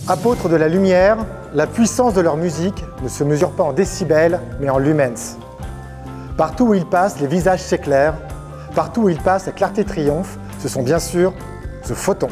Apôtres de la lumière, la puissance de leur musique ne se mesure pas en décibels, mais en lumens. Partout où ils passent, les visages s'éclairent. Partout où ils passent, la clarté triomphe. Ce sont bien sûr The Photons.